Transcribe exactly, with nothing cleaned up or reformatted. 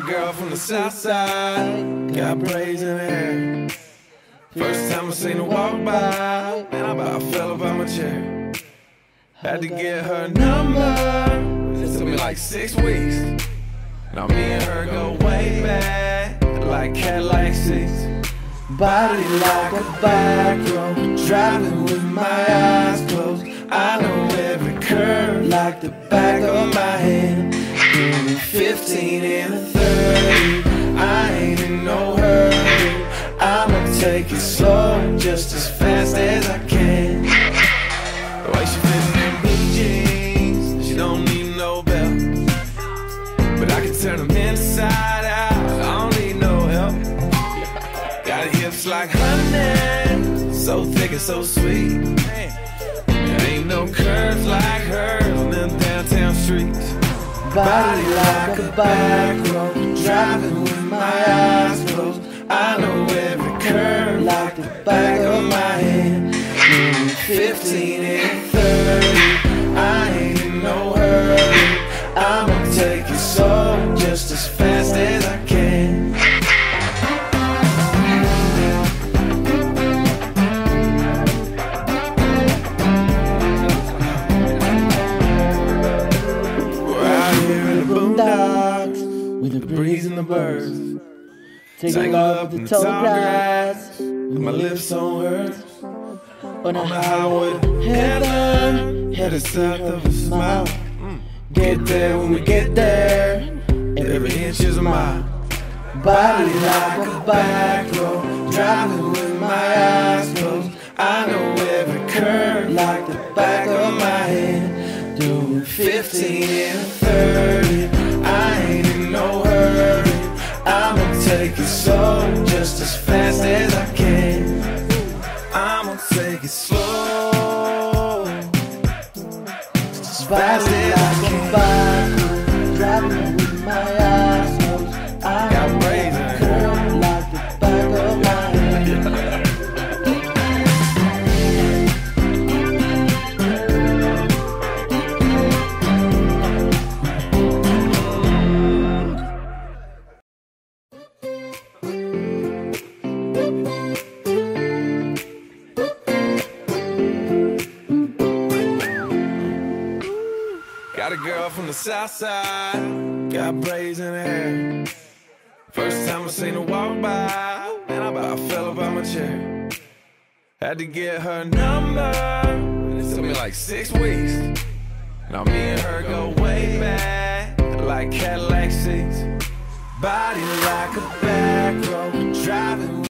a girl from the south side, got braids in her hair. First time I seen her walk by, man, I about fell up out my chair. Had to get her number, it took me like six weeks. Now me and her go way back, like Cadillac seats. Body like a back road, driving with my eyes closed. I know every curve like the back of my hand. Doing fifteen and a thirty, I ain't in no hurry. I'ma take it slow, just as fast as I can. The way she fitting in blue jeans, she don't need no belt, but I can turn them inside out, I don't need no help. Got hips like honey, so thick and so sweet. There ain't no curves like hers on them downtown streets. Body like a back road, driving with my eyes closed. I know every curve like the back of my hand. Doing fifteen and thirty, I ain't in no hurry. I'ma take it slow, just as fast as I can. With the breeze and the birds, taking off the tall grass, with my lips on hers. On the highway to heaven, headed south of a smile. Get there when we get there, every inch is a mile. Body like a back road, driving with my eyes closed. I know every curve like the back of my hand. Doing fifteen and thirty, I ain't in no hurry. I'ma take it slow, just as fast as I can. I'ma take it slow, just as fast as I can. Driving with my eyes closed, I got braids in her curl like the back of my hand. Got a girl from the south side, got braids in her hair. First time I seen her walk by, man, I about fell up out my chair. Had to get her number, it took me like six weeks. Now me and her go way back, like Cadillac seats. Body like a back road, driving